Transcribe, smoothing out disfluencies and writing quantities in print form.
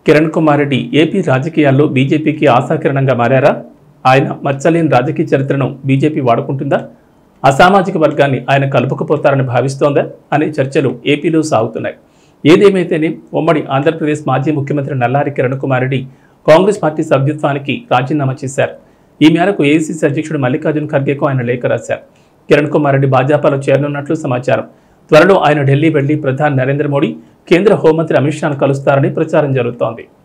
Kiran Kumar Reddy AP రాజకీయాల్లో బీజేపీకి ఆశాకిరణంగా మారారా? ఆయన మచ్చలేని రాజకీయ చరిత్రను బీజేపీ వాడుకుంటుందా? అసామాజిక వర్గాన్ని ఆయన కలుపుకుపోతారని భావిస్తోందా అనే చర్చలు ఏపీలో సాగుతున్నాయి. ఏదేమైతేనే ఉమ్మడి ఆంధ్రప్రదేశ్ మాజీ ముఖ్యమంత్రి నల్లారి కిరణ్ కుమార్ రెడ్డి కాంగ్రెస్ పార్టీ సభ్యత్వానికి రాజీనామా చేశారు. ఈ మేరకు ఏఐసీసీ అధ్యక్షుడు మల్లికార్జున ఖర్గేకు ఆయన లేఖ రాశారు. కిరణ్ కుమార్ రెడ్డి భాజపాలో చేరనున్నట్లు సమాచారం. త్వరలో ఆయన ఢిల్లీ వెళ్లి ప్రధాని నరేంద్ర మోడీ, కేంద్ర హోంమంత్రి అమిత్ షాను కలుస్తారని ప్రచారం జరుగుతోంది.